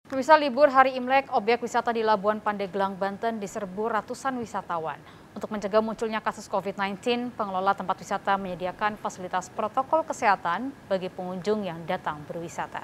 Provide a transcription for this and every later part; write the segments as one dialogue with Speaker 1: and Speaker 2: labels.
Speaker 1: Pemirsa, libur hari Imlek, objek wisata di Labuan Pandeglang, Banten diserbu ratusan wisatawan. Untuk mencegah munculnya kasus COVID-19, pengelola tempat wisata menyediakan fasilitas protokol kesehatan bagi pengunjung yang datang berwisata.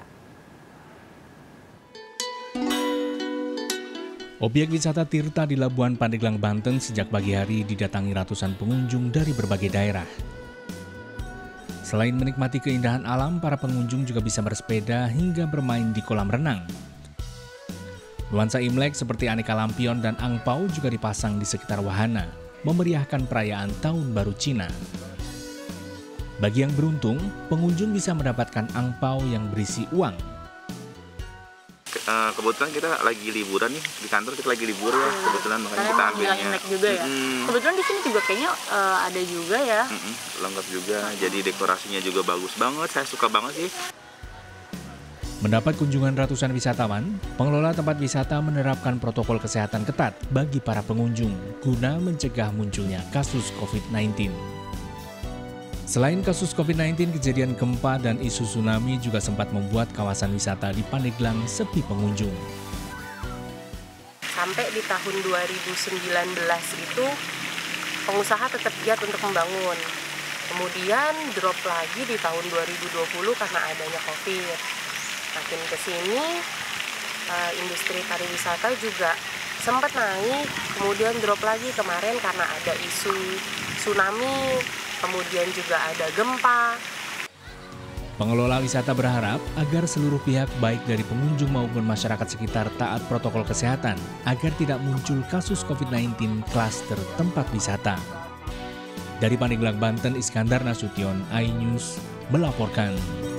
Speaker 2: Objek wisata Tirta di Labuan Pandeglang, Banten sejak pagi hari didatangi ratusan pengunjung dari berbagai daerah. Selain menikmati keindahan alam, para pengunjung juga bisa bersepeda hingga bermain di kolam renang. Nuansa Imlek seperti aneka lampion dan angpau juga dipasang di sekitar wahana, memeriahkan perayaan Tahun Baru Cina. Bagi yang beruntung, pengunjung bisa mendapatkan angpau yang berisi uang.
Speaker 3: Kebetulan kita lagi liburan nih, di kantor kita lagi libur ya, kebetulan makanya kita ambilnya.
Speaker 4: Imlek juga ya. Kebetulan di sini juga kayaknya ada juga ya.
Speaker 3: Lengkap juga, jadi dekorasinya juga bagus banget, saya suka banget sih.
Speaker 2: Mendapat kunjungan ratusan wisatawan, pengelola tempat wisata menerapkan protokol kesehatan ketat bagi para pengunjung guna mencegah munculnya kasus COVID-19. Selain kasus COVID-19, kejadian gempa dan isu tsunami juga sempat membuat kawasan wisata di Pandeglang sepi pengunjung.
Speaker 4: Sampai di tahun 2019 itu pengusaha tetap giat untuk membangun. Kemudian drop lagi di tahun 2020 karena adanya COVID. Makin ke sini industri pariwisata juga sempat naik, kemudian drop lagi kemarin karena ada isu tsunami, kemudian juga ada gempa.
Speaker 2: Pengelola wisata berharap agar seluruh pihak baik dari pengunjung maupun masyarakat sekitar taat protokol kesehatan agar tidak muncul kasus COVID-19 klaster tempat wisata. Dari Pandeglang, Banten, Iskandar Nasution, iNews melaporkan.